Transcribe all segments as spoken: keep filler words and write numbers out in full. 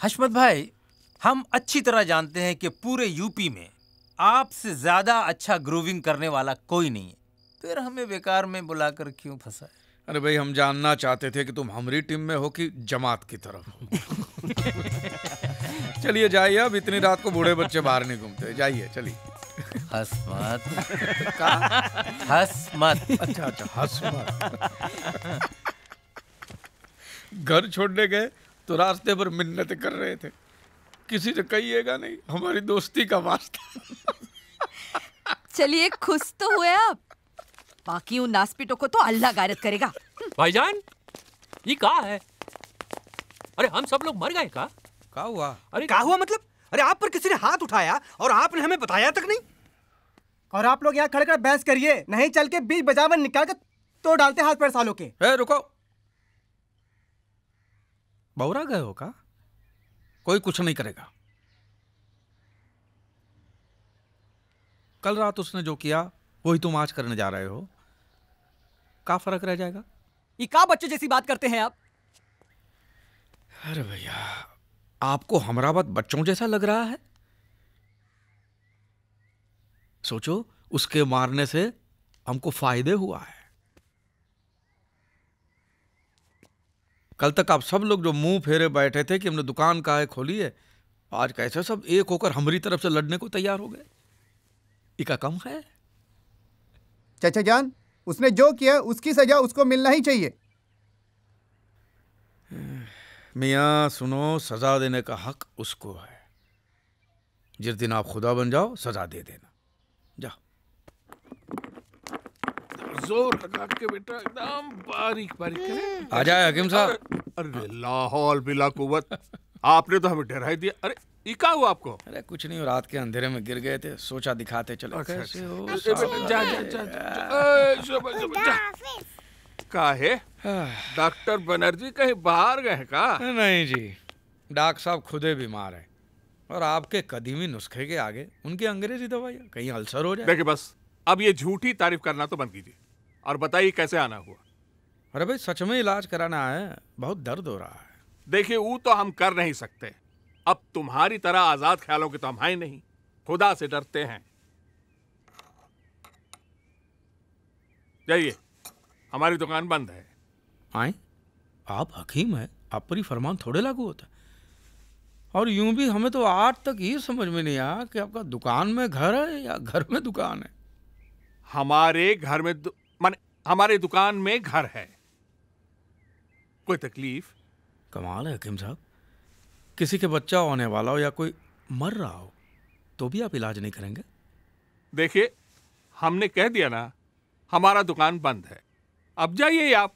हशमत भाई, हम अच्छी तरह जानते हैं कि पूरे यूपी में आपसे ज्यादा अच्छा ग्रूविंग करने वाला कोई नहीं है, फिर हमें बेकार में बुलाकर क्यों फंसा? अरे भाई, हम जानना चाहते थे कि तुम हमारी टीम में हो कि जमात की तरफ हो। चलिए जाइए, अब इतनी रात को बूढ़े बच्चे बाहर नहीं घूमते, जाइए चलिए। हंस मत। हंस मत। अच्छा अच्छा, हंस मत। घर छोड़ने गए तो रास्ते पर मिन्नतें कर रहे थे, किसी से कहिएगा नहीं, हमारी दोस्ती का वास्ता। चलिए खुश तो हुए आप, बाकी उन नासपीटों को तो अल्लाह गायरत करेगा। भाईजान, ये क्या है? अरे हम सब लोग मर गए का? क्या हुआ? अरे क्या हुआ मतलब? अरे आप पर किसी ने हाथ उठाया और आपने हमें बताया तक नहीं। और आप लोग यहाँ खड़े कर बहस करिए, नहीं चल के बीच बाजार में निकाल कर तो डालते हाथ पैर सालों के। ए, रुको, बौरा गए हो का? कोई कुछ नहीं करेगा। कल रात उसने जो किया वही तुम आज करने जा रहे हो, क्या फर्क रह जाएगा? ये क्या बच्चों जैसी बात करते हैं आप? अरे भैया, आपको हमारा बात बच्चों जैसा लग रहा है? सोचो, उसके मारने से हमको फायदे हुआ है। कल तक आप सब लोग जो मुंह फेरे बैठे थे कि हमने दुकान काहे खोली है, आज कैसे सब एक होकर हमारी तरफ से लड़ने को तैयार हो गए? इका कम है? चाचा जान, उसने जो किया उसकी सजा उसको मिलना ही चाहिए। मियाँ सुनो, सजा देने का हक उसको है। जिस दिन आप खुदा बन जाओ सजा दे देना। जा। जोर लगा के बेटा, एकदम बारीक बारीक करे। आ जाए हकीम साहब। अरे लाहौल बिला कुव्वत, आपने तो हमें डरा ही दिया। अरे ये क्या हुआ आपको? अरे कुछ नहीं, रात के अंधेरे में गिर गए थे, सोचा दिखाते चले। अच्छा, कैसे अच्छा। हो? ए, बेटा, जा जा जा जा, जा, जा, जा। काहे डॉक्टर बनर्जी कहीं बाहर गए का? नहीं जी, डॉक्टर साहब खुदे बीमार है और आपके कदीमी नुस्खे के आगे उनकी अंग्रेजी दवाइयाँ, कहीं अल्सर हो जाए। देखिए बस, अब ये झूठी तारीफ करना तो बंद कीजिए और बताइए कैसे आना हुआ। अरे भाई, सच में इलाज कराना है, बहुत दर्द हो रहा है। देखिए, वो तो हम कर नहीं सकते। अब तुम्हारी तरह आजाद ख्यालों के तो हम हैं नहीं, खुदा से डरते हैं। जाइए, हमारी दुकान बंद है। आए, आप हकीम हैं, आप पर ही फरमान थोड़े लागू होता है। और यूं भी हमें तो आज तक ये समझ में नहीं आया कि आपका दुकान में घर है या घर में दुकान है। हमारे घर में दु... माने हमारे दुकान में घर है। कोई तकलीफ? कमाल है हकीम साहब, किसी के बच्चा होने वाला हो या कोई मर रहा हो तो भी आप इलाज नहीं करेंगे? देखिए, हमने कह दिया ना, हमारा दुकान बंद है, अब जाइए आप।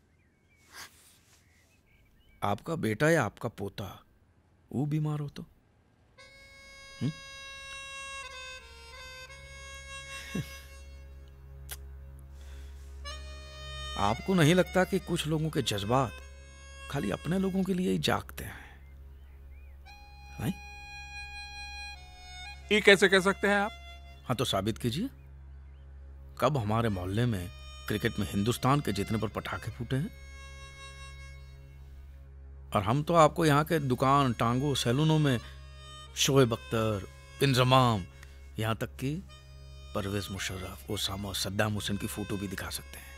आपका बेटा या आपका पोता वो बीमार हो तो? हुँ? आपको नहीं लगता कि कुछ लोगों के जज्बात खाली अपने लोगों के लिए ही जागते हैं? हैं? ये कैसे कह सकते हैं आप? हाँ तो साबित कीजिए। कब हमारे मोहल्ले में क्रिकेट में हिंदुस्तान के जीतने पर पटाखे फूटे हैं? और हम तो आपको यहाँ के दुकान, टांगों, सैलूनों में शोएब अख्तर, इंजमाम, यहाँ तक कि परवेज मुशर्रफ, ओसामा और सद्दाम हुसैन की फोटो भी दिखा सकते हैं।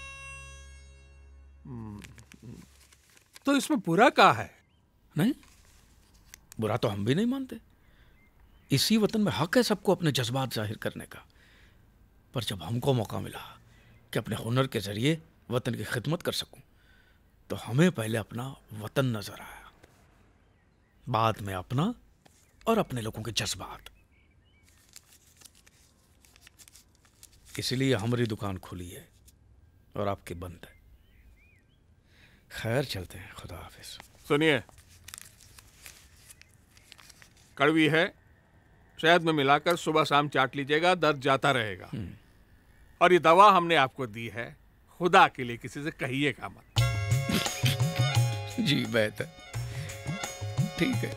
तो इसमें बुरा क्या है? नहीं, बुरा तो हम भी नहीं मानते। इसी वतन में हक है सबको अपने जज्बात जाहिर करने का। पर जब हमको मौका मिला कि अपने हुनर के जरिए वतन की खिदमत कर सकूं, तो हमें पहले अपना वतन नजर आया, बाद में अपना और अपने लोगों के जज्बात। इसलिए हमारी दुकान खुली है और आपकी बंद है। खैर, चलते हैं, खुदा हाफिज। सुनिए, कड़वी है, शहद में मिलाकर सुबह शाम चाट लीजिएगा, दर्द जाता रहेगा। और ये दवा हमने आपको दी है, खुदा के लिए किसी से कहिएगा मत। जी बेहतर, ठीक है।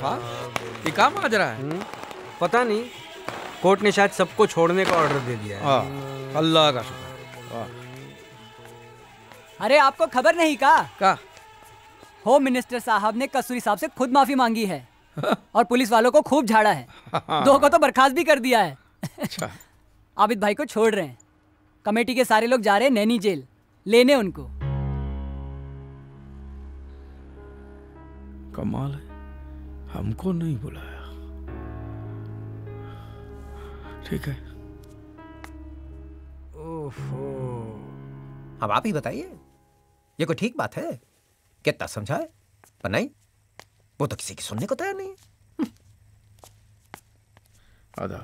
गफार, ये काम आज रहा है? पता नहीं, कोर्ट ने शायद सबको छोड़ने का ऑर्डर दे दिया है। हाँ, अल्लाह का शुक्र। वाह। अरे आपको खबर नहीं का? का? होम मिनिस्टर साहब ने कसूरी साहब से खुद माफी मांगी है और पुलिस वालों को खूब झाड़ा है। दो को तो बर्खास्त भी कर दिया है। अच्छा। आबिद भाई को छोड़ रहे हैं। कमेटी के सारे लोग जा रहे हैं नैनी जेल लेने उनको। कमाल है, हमको नहीं बुलाया। ठीक है। ओहो, अब आप ही बताइए, ये कोई ठीक बात है? कितना समझाए पर नहीं, वो तो किसी की सुनने को तैयार नहीं है। आदाब।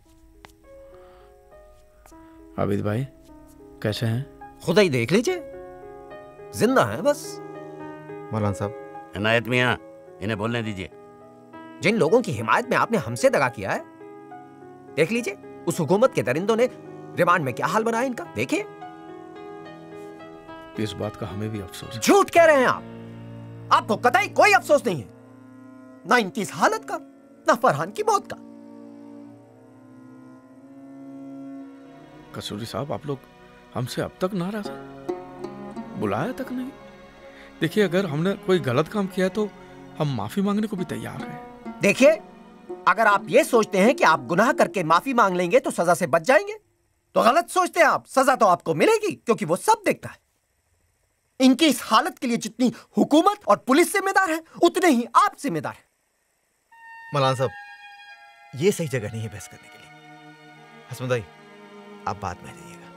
आबिद भाई कैसे हैं? खुदा ही देख लीजिए, जिंदा हैं बस। मौलाना साहब। इनायत मियां, इन्हें बोलने दीजिए। जिन लोगों की हिमायत में आपने हमसे दगा किया है, देख लीजिए उस हुकूमत के दरिंदों ने रिमांड में क्या हाल बनाया इनका, देखिए। इस बात का हमें भी अफसोस है। झूठ कह रहे हैं आप, आपको कतई कोई अफसोस नहीं है, ना इनकी इस हालत का, ना फरहान की मौत का। कसूरी साहब, आप लोग हमसे अब तक नाराज हैं, बुलाया तक नहीं। देखिए, अगर हमने कोई गलत काम किया तो हम माफी मांगने को भी तैयार हैं। देखिए, अगर आप ये सोचते हैं कि आप गुनाह करके माफी मांग लेंगे तो सजा से बच जाएंगे, तो गलत सोचते हैं आप। सजा तो आपको मिलेगी, क्योंकि वो सब देखता है। इनकी इस हालत के लिए जितनी हुकूमत और पुलिस जिम्मेदार है, उतने ही आप जिम्मेदार हैं। मौलाना साहब, ये सही जगह नहीं है बहस करने के लिए। हसमत भाई, आप बाद में जाइएगा।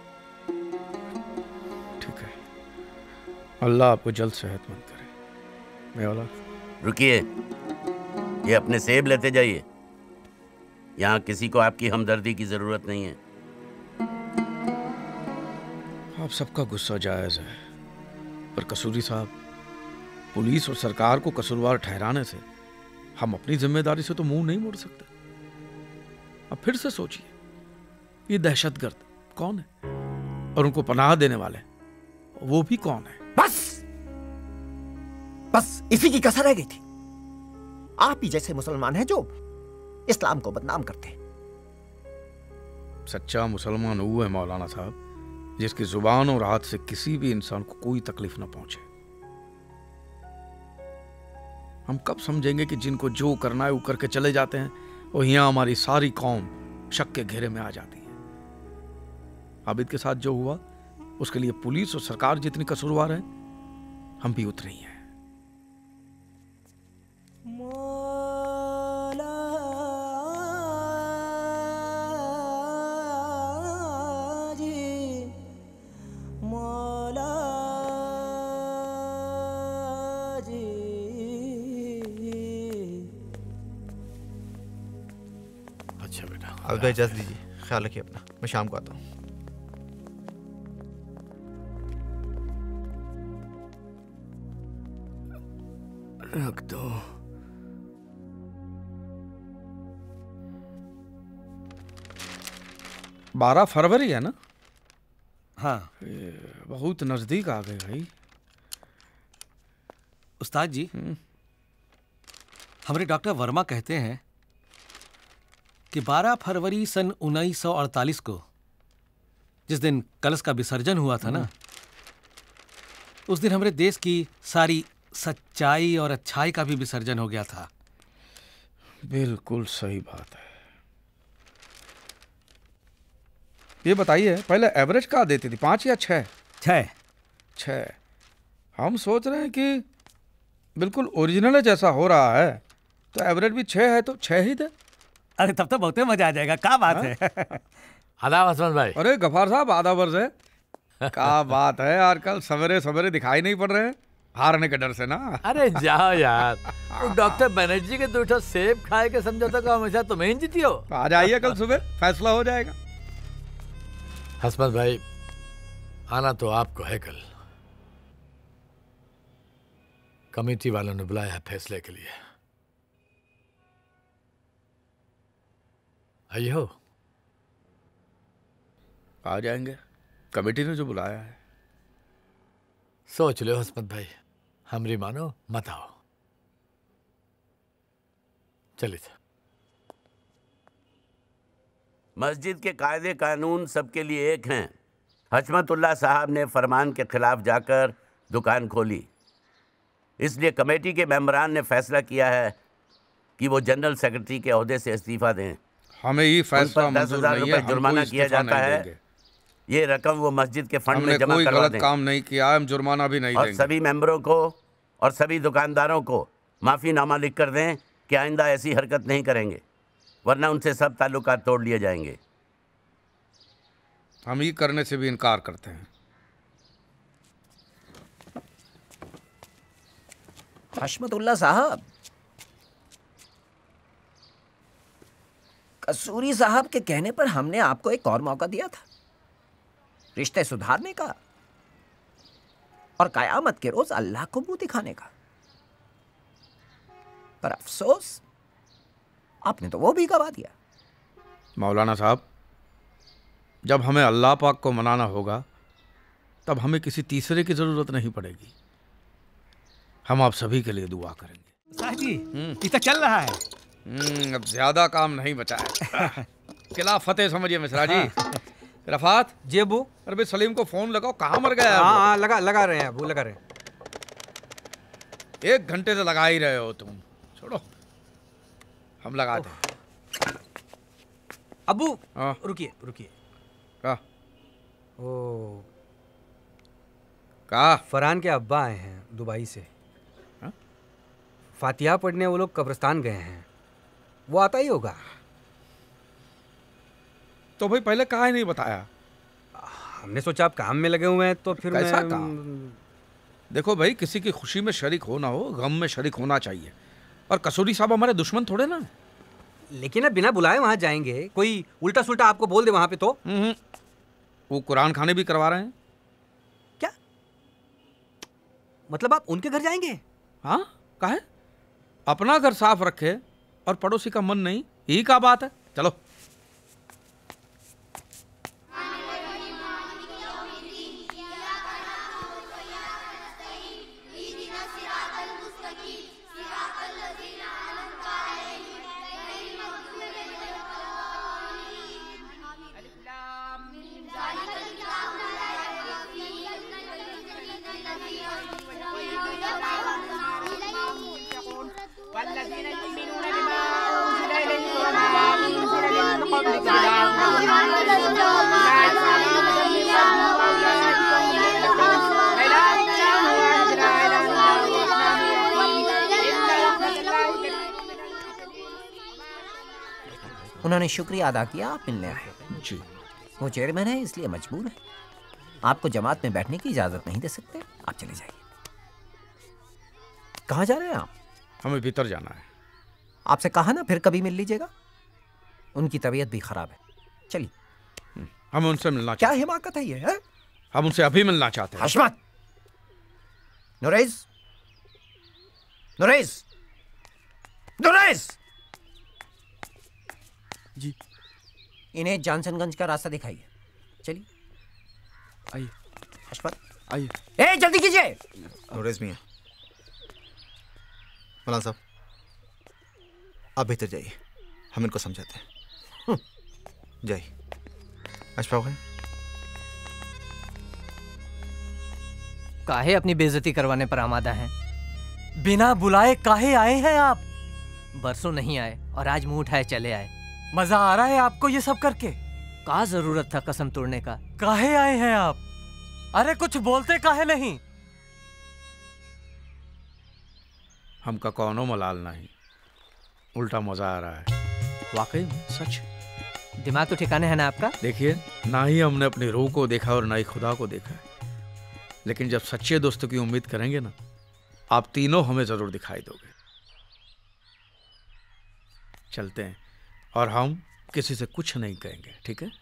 ठीक है, अल्लाह आपको जल्द सेहतमंद करे। मैं रुकिए, ये अपने सेब लेते जाइए। यहाँ किसी को आपकी हमदर्दी की जरूरत नहीं है। आप सबका गुस्सा जायज है, पर कसूरी साहब, पुलिस और सरकार को कसूरवार ठहराने से हम अपनी जिम्मेदारी से तो मुंह नहीं मोड़ सकते। अब फिर से सोचिए, ये दहशतगर्द कौन है और उनको पनाह देने वाले वो भी कौन है? बस बस इसी की कसर रह गई थी। आप ही जैसे मुसलमान हैं जो इस्लाम को बदनाम करते हैं। सच्चा मुसलमान वो है मौलाना साहब जिसकी जुबान और हाथ से किसी भी इंसान को कोई तकलीफ ना पहुंचे। हम कब समझेंगे कि जिनको जो करना है वो करके चले जाते हैं और यहां हमारी सारी कौम शक के घेरे में आ जाती है। आबिद के साथ जो हुआ उसके लिए पुलिस और सरकार जितनी कसूरवार है, हम भी उतनी ही हैं। अच्छा बेटा, आबिद भाई इजाज़त दीजिए, ख्याल रखिए अपना, मैं शाम को आता हूँ। रख दो। बारह फरवरी है ना? हाँ। बहुत नजदीक आ गए भाई। उस्ताद जी, हमारे डॉक्टर वर्मा कहते हैं कि बारह फरवरी सन उन्नीस सौ अड़तालीस को जिस दिन कलश का विसर्जन हुआ था ना, उस दिन हमारे देश की सारी सच्चाई और अच्छाई का भी विसर्जन हो गया था। बिल्कुल सही बात है। ये बताइए, पहले एवरेज क्या देती थी, पाँच या छः? छः छः। हम सोच रहे हैं कि बिल्कुल ओरिजिनल जैसा हो रहा है, तो एवरेज भी छः है तो छः ही दे। अरे तब तो बहुत मजा आ जाएगा। क्या बात है? आदाब हसमत भाई। अरे गफार साहब, आदाब अर्ज़ है। क्या बात है यार, कल सवेरे सवेरे दिखाई नहीं पड़ रहे, हारने के डर से ना। अरे जाओ यार, डॉक्टर बनर्जी के दूठा सेब खाए के समझौता का हमेशा तुम्हें ही जीती हो। आ जाइए कल सुबह, फैसला हो जाएगा। हसमत भाई, आना तो आपको है कल। कमेटी वालों ने बुलाया है फैसले के लिए। आइए हो। आ जाएंगे, कमेटी ने जो बुलाया है। सोच लो हसमत भाई, हमरी मानो मत आओ। चलिए साहब। मस्जिद के कायदे कानून सबके लिए एक हैं। हशमतुल्लाह साहब ने फरमान के खिलाफ जाकर दुकान खोली, इसलिए कमेटी के मेंबरान ने फैसला किया है कि वो जनरल सेक्रेटरी के ओहदे से इस्तीफा दें। हमें ये फैसला उन पर दस मंजूर हजार नहीं है, रुपए हम जुर्माना कोई किया इस्तीफा जाता नहीं है। देंगे। ये रकम वो मस्जिद के फंड में हमने जमा कोई करवा गलत दें काम नहीं किया, हम जुर्माना भी नहीं और देंगे। सभी मेंबरों को और सभी दुकानदारों को माफीनामा लिख कर दें कि आइंदा ऐसी हरकत नहीं करेंगे, वरना उनसे सब ताल्लुकात तोड़ लिए जाएंगे। हम ये करने से भी इनकार करते हैं। हशमतुल्लाह साहब, कसूरी साहब के कहने पर हमने आपको एक और मौका दिया था रिश्ते सुधारने का और कयामत के रोज अल्लाह को मुंह दिखाने का, पर अफसोस आपने तो वो भी गवा दिया। मौलाना साहब, जब हमें अल्लाह पाक को मनाना होगा तब हमें किसी तीसरे की जरूरत नहीं पड़ेगी। हम आप सभी के लिए दुआ करेंगे। साहजी, ये तो चल रहा है। हम्म, अब ज्यादा काम नहीं बचा है। किला फतेह समझिए मिश्रा जी। रफात जी अबू। अरे भाई सलीम को फोन लगाओ, कहाँ मर गया है? हाँ हाँ लगा लगा रहे हैं अबू, लगा रहे हैं। एक घंटे से लगा ही रहे हो तुम, छोड़ो हम लगाते हैं। अबू रुकिए रुकिए। का ओ का फरहान के अब्बा आए हैं दुबई से। हा? फातिहा पढ़ने वो लोग कब्रिस्तान गए हैं, वो आता ही होगा। तो भाई पहले कहा ही नहीं बताया? हमने सोचा आप काम में लगे हुए हैं तो फिर कैसा मैं... काम? देखो भाई, किसी की खुशी में शरीक होना हो, गम में शरीक होना चाहिए। और कसूरी साहब हमारे दुश्मन थोड़े ना। लेकिन अब बिना बुलाए वहां जाएंगे, कोई उल्टा सुल्टा आपको बोल दे वहां पे तो? वो कुरान खाने भी करवा रहे हैं। क्या मतलब आप उनके घर जाएंगे? हाँ, काहे? अपना घर साफ रखे और पड़ोसी का मन नहीं, यही का बात है। चलो। उन्होंने शुक्रिया अदा किया, आप मिलने आए। जी। वो चेयरमैन है इसलिए मजबूर है, आपको जमात में बैठने की इजाजत नहीं दे सकते, आप चले जाइए। कहाँ जा रहे हैं आप? हमें भीतर जाना है। आपसे कहा ना फिर कभी मिल लीजिएगा, उनकी तबीयत भी खराब है। चलिए। हम उनसे मिलना क्या हिमाकत है ये है? हम उनसे अभी मिलना चाहते हैं। हशमत, नुरैज, नुरैज, नुरैज जी। इन्हें जॉनसनगंज का रास्ता दिखाइए। चलिए आइए। हशमत आइए। ए जल्दी कीजिए। नूरेज मियां, मौलाना साहब आप भीतर जाइए, हम इनको समझाते हैं। जाइए। अशफाक भाई, काहे अपनी बेइज्जती करवाने पर आमादा हैं? बिना बुलाए काहे आए हैं आप? बरसों नहीं आए और आज मुंह उठाए चले आए। मजा आ रहा है आपको ये सब करके? का जरूरत था कसम तोड़ने का? काहे आए हैं आप? अरे कुछ बोलते काहे नहीं? हमका कौनो मलाल नहीं, उल्टा मजा आ रहा है। वाकई में सच। दिमाग तो ठिकाने है ना आपका? देखिए, ना ही हमने अपनी रूह को देखा और ना ही खुदा को देखा है, लेकिन जब सच्चे दोस्तों की उम्मीद करेंगे ना, आप तीनों हमें जरूर दिखाई दोगे। चलते हैं और हम किसी से कुछ नहीं कहेंगे, ठीक है?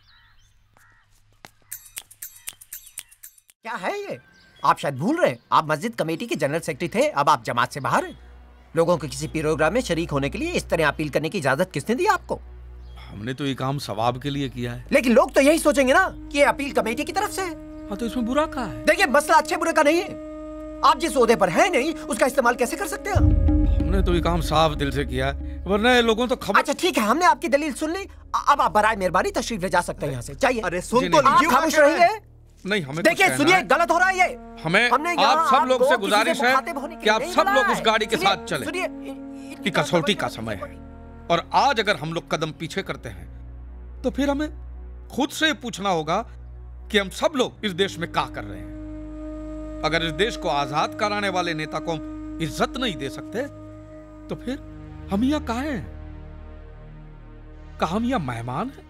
क्या है ये? आप शायद भूल रहे हैं, आप मस्जिद कमेटी के जनरल सेक्रेटरी थे, अब आप जमात से बाहर हैं। लोगों को किसी प्रोग्राम में शरीक होने के लिए इस तरह अपील करने की इजाजत किसने दी आपको? हमने तो ये काम सवाब के लिए किया है। लेकिन लोग तो यही सोचेंगे ना कि ये अपील कमेटी की तरफ से है। हाँ, तो इसमें बुरा क्या है? देखिए, मसला अच्छे बुरे का नहीं है, आप जिस ओहदे पर है नहीं उसका इस्तेमाल कैसे कर सकते हैं? हमने तो ये काम साफ दिल से किया है, वरना ये लोगों तो खबर। अच्छा ठीक है, हमने आपकी दलील सुन ली। अब आप बराए मेहरबानी तशरीफ ले जा सकते हैं यहाँ से। चाहिए? अरे सुन तो लीजिए, खामोश रहिए। नहीं, हमें देखिए सुनिए, गलत हो रहा है ये। हमें आप सब लोग से गुजारिश है कि आप सब लोग उस गाड़ी के साथ चलें। कि कसौटी का समय है, और आज अगर हम लोग कदम पीछे करते हैं तो फिर हमें खुद से पूछना होगा कि हम सब लोग इस देश में क्या कर रहे हैं। अगर इस देश को आजाद कराने वाले नेता को हम इज्जत नहीं दे सकते तो फिर हम यहां काहे हैं? क्या हम यहां मेहमान हैं?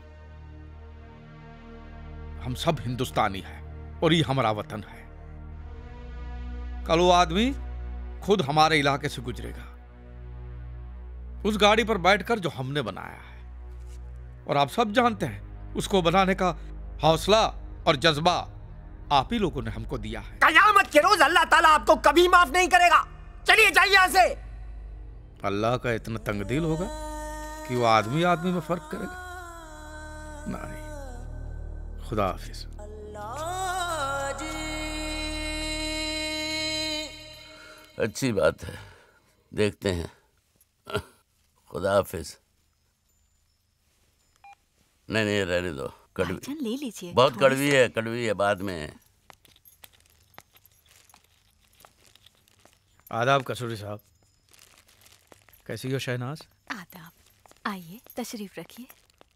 हम सब हिंदुस्तानी हैं और ये हमारा वतन है। कल वो आदमी खुद हमारे इलाके से गुजरेगा, उस गाड़ी पर बैठकर जो हमने बनाया है, और आप सब जानते हैं उसको बनाने का हौसला और जज्बा आप ही लोगों ने हमको दिया है। कयामत के रोज अल्लाह ताला आपको कभी माफ नहीं करेगा। चलिए जाइए यहाँ से। अल्लाह का इतना तंगदिल होगा कि वो आदमी आदमी में फर्क करेगा? नहीं। खुदा हाफिज। अच्छी बात है, देखते हैं। खुदा हाफिज। नहीं नहीं रहने दो, कड़वी ले लीजिए। बहुत कड़वी है, कड़वी है, बाद में। आदाब कसूरी साहब, कैसी हो शहनाज? आदाब, आइए तशरीफ रखिए।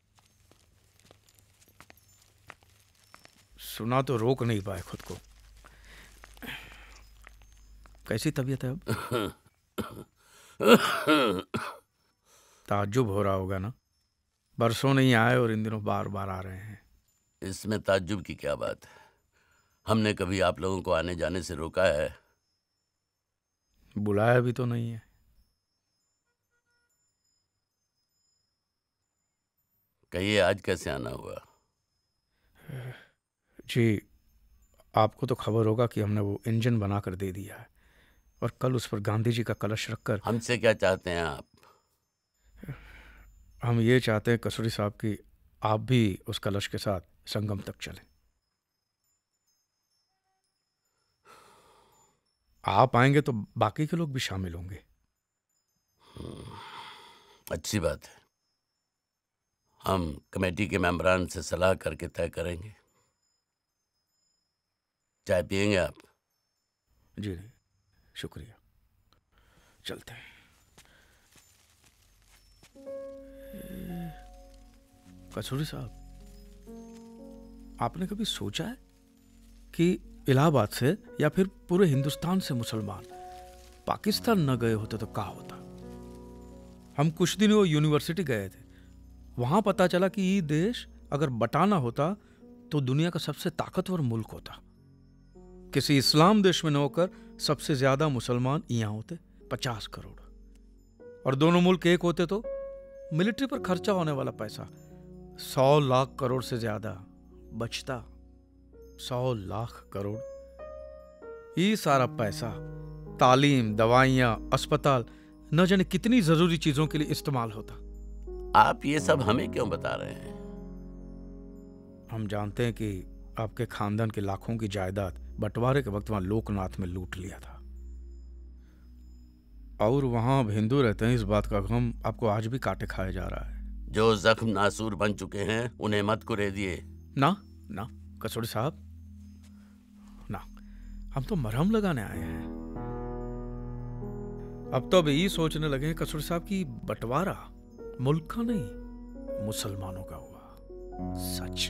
सुना तो रोक नहीं पाए खुद को। कैसी तबीयत है अब? ताज्जुब हो रहा होगा ना, बरसों नहीं आए और इन दिनों बार बार आ रहे हैं। इसमें ताज्जुब की क्या बात है? हमने कभी आप लोगों को आने जाने से रोका है? बुलाया भी तो नहीं है। कहिए, आज कैसे आना हुआ? जी, आपको तो खबर होगा कि हमने वो इंजन बनाकर दे दिया है, और कल उस पर गांधी जी का कलश रखकर। हमसे क्या चाहते हैं आप? हम ये चाहते हैं कसूरी साहब कि आप भी उस कलश के साथ संगम तक चलें। आप आएंगे तो बाकी के लोग भी शामिल होंगे। अच्छी बात है, हम कमेटी के मेंबरान से सलाह करके तय करेंगे। चाय पियेंगे आप? जी नहीं, शुक्रिया, चलते हैं। कसूरी साहब, आपने कभी सोचा है कि इलाहाबाद से या फिर पूरे हिंदुस्तान से मुसलमान पाकिस्तान न गए होते तो क्या होता? हम कुछ दिन वो यूनिवर्सिटी गए थे, वहां पता चला कि ये देश अगर बटाना होता तो दुनिया का सबसे ताकतवर मुल्क होता। किसी इस्लाम देश में न होकर सबसे ज्यादा मुसलमान यहाँ होते, पचास करोड़, और दोनों मुल्क एक होते तो मिलिट्री पर खर्चा होने वाला पैसा सौ लाख करोड़ से ज्यादा बचता। सौ लाख करोड़, ये सारा पैसा तालीम, दवाइयां, अस्पताल, न जाने कितनी जरूरी चीजों के लिए इस्तेमाल होता। आप ये सब हमें क्यों बता रहे हैं? हम जानते हैं कि आपके खानदान के लाखों की जायदाद बंटवारे के वक्त वहां लोकनाथ में लूट लिया था, और वहां अब हिंदू रहते हैं, इस बात का गम आपको आज भी काटे खाया जा रहा है। जो जख्म नासूर बन चुके हैं उन्हें मत कुरेदिए। ना ना कसूरी साहब, ना, हम तो मरहम लगाने आए हैं। अब तो अभी ये सोचने लगे हैं कसूरी साहब की बंटवारा मुल्क का नहीं मुसलमानों का हुआ। सच।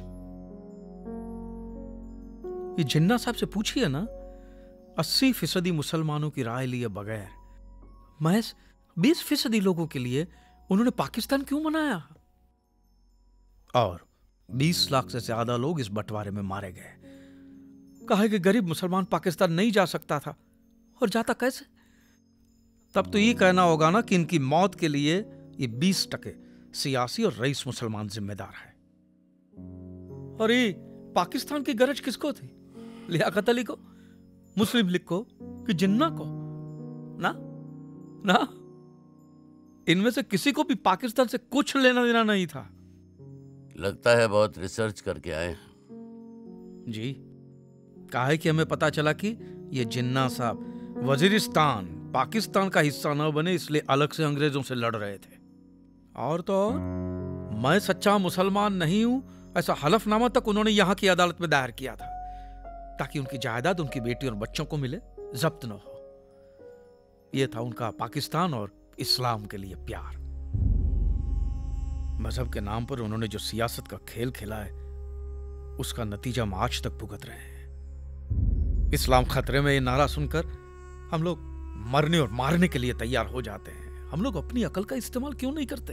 ये जिन्ना साहब से पूछिए ना, अस्सी फीसदी मुसलमानों की राय लिए बगैर महज बीस फीसदी लोगों के लिए उन्होंने पाकिस्तान क्यों मनाया? और बीस लाख से ज्यादा लोग इस बंटवारे में मारे गए। कहा कि गरीब मुसलमान पाकिस्तान नहीं जा सकता था, और जाता कैसे? तब तो ये कहना होगा ना कि इनकी मौत के लिए ये बीस टके सियासी और रईस मुसलमान जिम्मेदार है। और ये पाकिस्तान की गरज किसको थी? लियाकत अली को, मुस्लिम लीग को, कि जिन्ना को? ना ना, इनमें से किसी को भी पाकिस्तान से कुछ लेना देना नहीं था। लगता है बहुत रिसर्च करके आए जी। कहा है कि हमें पता चला कि ये जिन्ना साहब वजीरिस्तान, पाकिस्तान का हिस्सा न बने इसलिए अलग से अंग्रेजों से लड़ रहे थे। और तो और, मैं सच्चा मुसलमान नहीं हूं ऐसा हलफनामा तक उन्होंने यहां की अदालत में दायर किया था, ताकि उनकी जायदाद उनकी बेटी और बच्चों को मिले, जब्त न हो। यह था उनका पाकिस्तान और इस्लाम के लिए प्यार। मजहब के नाम पर उन्होंने जो सियासत का खेल खेला है, उसका नतीजा हम आज तक भुगत रहे हैं। इस्लाम खतरे में ये नारा सुनकर हम लोग मरने और मारने के लिए तैयार हो जाते हैं। हम लोग अपनी अकल का इस्तेमाल क्यों नहीं करते?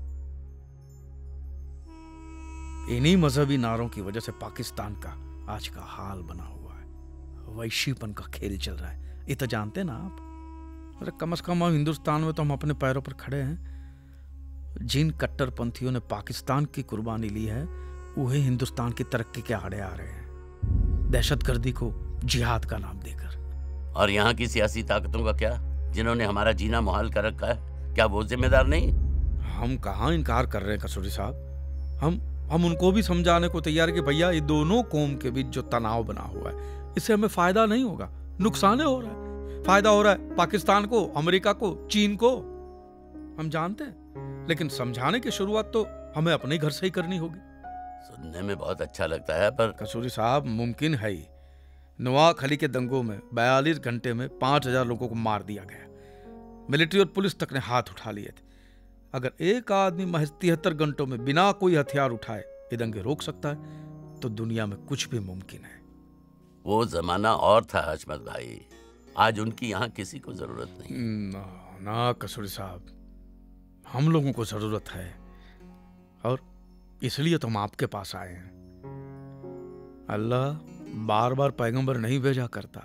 इन्हीं मजहबी नारों की वजह से पाकिस्तान का आज का हाल बना हुआ है। वैश्वीपन का खेल चल रहा है, ये तो जानते हैं ना आप। अरे कम से कम हिंदुस्तान में तो हम अपने पैरों पर खड़े हैं। जिन कट्टरपंथियों ने पाकिस्तान की कुर्बानी ली है, वही हिंदुस्तान की तरक्की के आड़े आ रहे हैं, दहशतगर्दी को जिहाद का नाम देकर। और यहाँ की सियासी ताकतों का क्या, जिन्होंने हमारा जीना मुहाल कर रखा है, क्या वो जिम्मेदार नहीं? हम कहाँ इनकार कर रहे हैं कसूरी साहब। हम हम उनको भी समझाने को तैयार है कि भैया ये दोनों कौम के बीच जो तनाव बना हुआ है, इससे हमें फायदा नहीं होगा, नुकसान हो रहा है। फायदा हो रहा है पाकिस्तान को, अमेरिका को, चीन को, हम जानते हैं। लेकिन समझाने की शुरुआत तो हमें अपने घर से ही करनी होगी। सुनने में बहुत अच्छा लगता है, पर कसूरी साहब मुमकिन है ही। नवाक अली के दंगों में बयालीस घंटे में पांच हजार लोगों को मार दिया गया। मिलिट्री और पुलिस तक ने हाथ उठा लिए थे। अगर एक आदमी महज तिहत्तर घंटों में बिना कोई हथियार उठाए ये दंगे रोक सकता है, तो दुनिया में कुछ भी मुमकिन है। वो जमाना और था हशमत भाई, आज उनकी यहाँ किसी को जरूरत नहीं। ना, ना कसूरी साहब, हम लोगों को जरूरत है, और इसलिए तो हम आपके पास आए हैं। अल्लाह बार बार पैगंबर नहीं भेजा करता,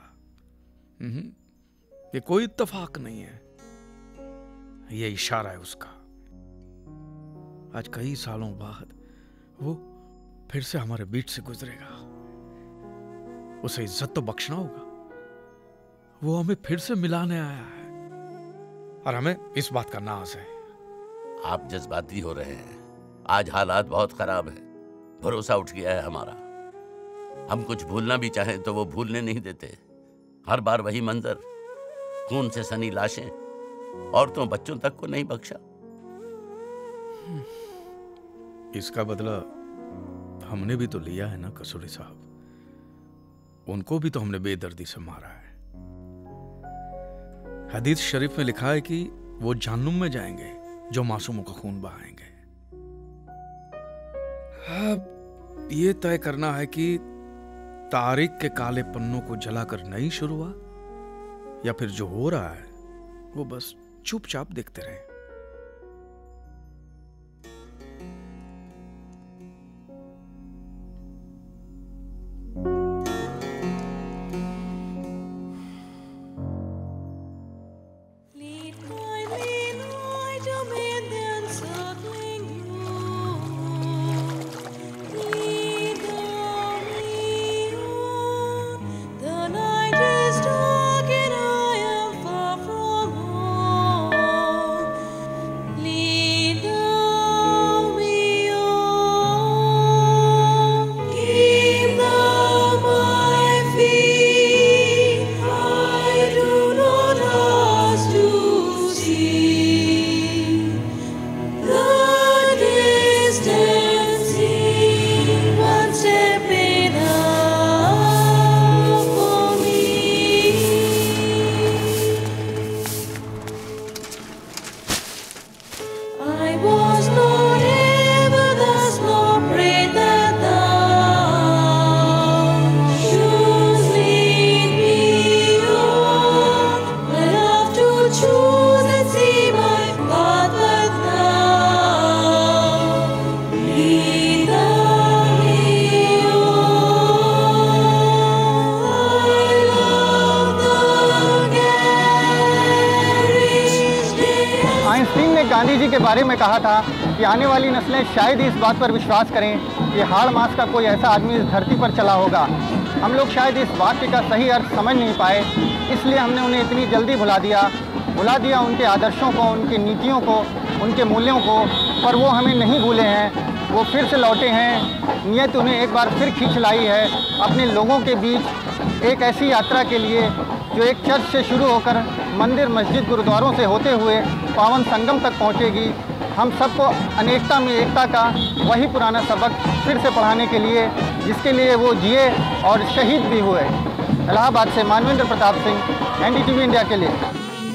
ये कोई इत्तेफाक नहीं है, ये इशारा है उसका। आज कई सालों बाद वो फिर से हमारे बीच से गुजरेगा। उसे इज्जत तो बख्शना होगा। वो हमें फिर से मिलाने आया है, और हमें इस बात का नाज है। आप जज्बाती हो रहे हैं। आज हालात बहुत खराब है, भरोसा उठ गया है हमारा। हम कुछ भूलना भी चाहें तो वो भूलने नहीं देते। हर बार वही मंजर, खून से सनी लाशें, औरतों बच्चों तक को नहीं बख्शा। इसका बदला हमने भी तो लिया है ना कसूरी साहब। उनको भी तो हमने बेदर्दी से मारा है। हदीस शरीफ में लिखा है कि वो जहन्नुम में जाएंगे जो मासूमों का खून बहाएंगे। अब ये तय करना है कि तारीख के काले पन्नों को जलाकर नई शुरुआत, या फिर जो हो रहा है वो बस चुपचाप देखते रहे। गांधी जी के बारे में कहा था कि आने वाली नस्लें शायद ही इस बात पर विश्वास करें कि हाड़ मास का कोई ऐसा आदमी इस धरती पर चला होगा। हम लोग शायद इस वाक्य का सही अर्थ समझ नहीं पाए, इसलिए हमने उन्हें इतनी जल्दी भुला दिया भुला दिया उनके आदर्शों को, उनकी नीतियों को, उनके मूल्यों को। पर वो हमें नहीं भूले हैं, वो फिर से लौटे हैं। नियत उन्हें एक बार फिर खींच लाई है अपने लोगों के बीच, एक ऐसी यात्रा के लिए जो एक चर्च से शुरू होकर मंदिर, मस्जिद, गुरुद्वारों से होते हुए पावन संगम तक पहुंचेगी। हम सबको अनेकता में एकता का वही पुराना सबक फिर से पढ़ाने के लिए, जिसके लिए वो जिए और शहीद भी हुए। इलाहाबाद से Manvendra Pratap Singh, N D T V India के लिए।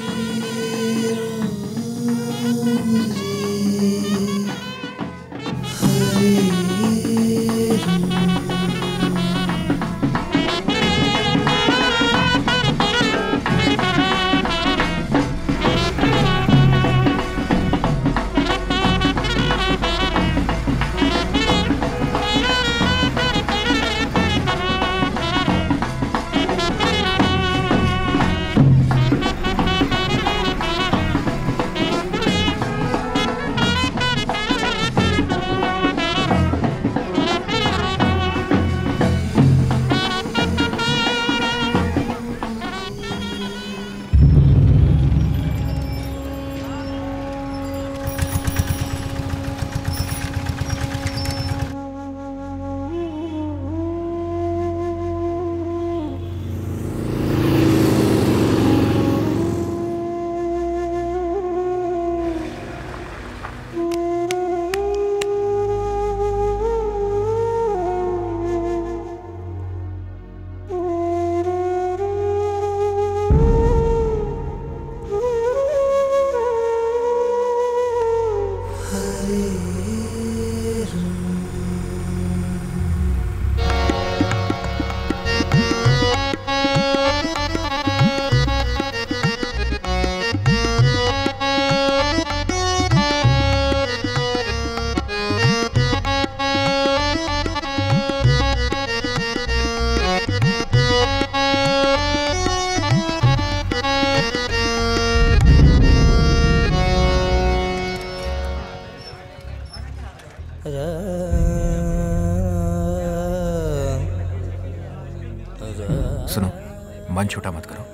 सुनो, मन छोटा मत करो,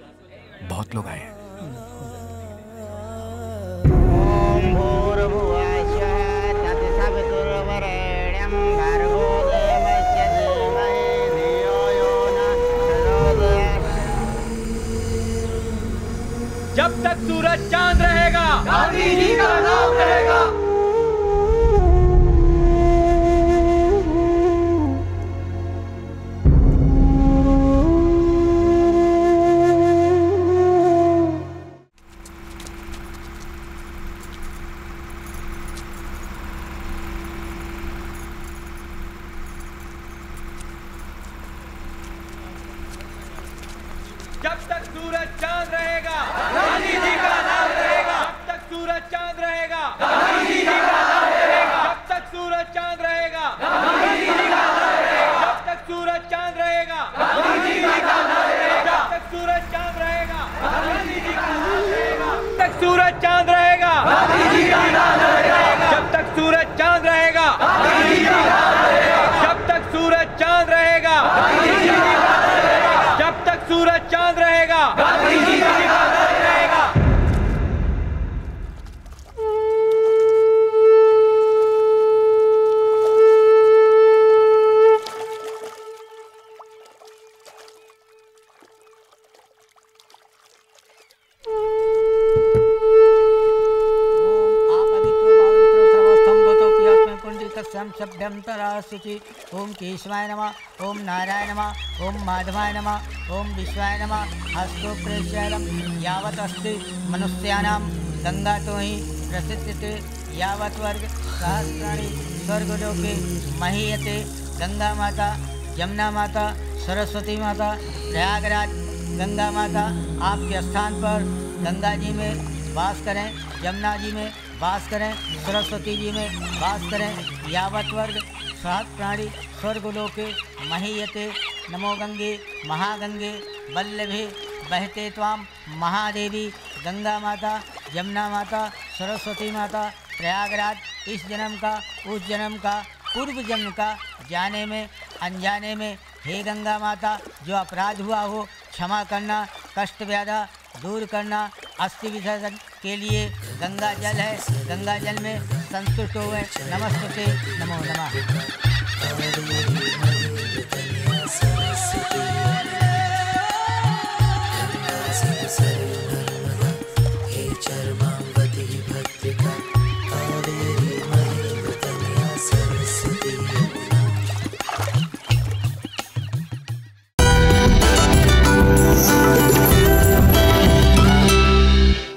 बहुत लोग आए हैं। जब तक सूरज चांद रहेगा, गांधी जी का नाम रहेगा। जब तक सूरज चांद रहेगा, गांधी जी का नाम रहेगा। जब तक सूरज चांद रहेगा, गांधी जी का नाम रहेगा। जब तक सूरज चांद रहेगा, गांधी जी का नाम रहेगा। जब तक सूरज चांद रहेगा, गांधी जी का नाम रहेगा। जब तक सूरज चांद रहेगा, गांधी जी का नाम रहेगा। जब तक सूरज चांद रहेगा, गांधी जी का नाम रहेगा। जब तक सूरज चांद रहेगा, गांधी जी का नाम रहेगा। जब तक सूरज चांद रहेगा, गांधी जी का नाम रहेगा। जब तक सूरज चांद रहेगा, गांधी जी का नाम रहेगा। शब्दंतराशुचि। ओम केशवाय नमः, ओम नारायण नमः, ओम माधवाय नमः, ओम विश्वाय नमः। हस्तो प्रेष्यलम यावत् अस्ति मनुष्याणां गंगा तो ही प्रसिद्धते यावत् वर्ग सहस्राणि स्वर्गलोके महीयते। गंगा माता, यमुना माता, सरस्वती माता, प्रयागराज गंगा माता आपके स्थान पर गंगा जी में वास करें, यमुना जी में वास करें, सरस्वती जी में वास करें। यावत वर्ग सहस्र प्राणी स्वर्गलोके महीयते। नमो गंगे महागंगे वल्लभे बहते त्वाम महादेवी। गंगा माता, यमुना माता, सरस्वती माता, प्रयागराज इस जन्म का, उस जन्म का, पूर्व जन्म का जाने में अनजाने में हे गंगा माता जो अपराध हुआ हो क्षमा करना, कष्ट व्याधा दूर करना। अस्थि विसर्जन के लिए गंगा जल है, गंगा जल में संतुष्ट हुए। नमस्ते, नमो नमः।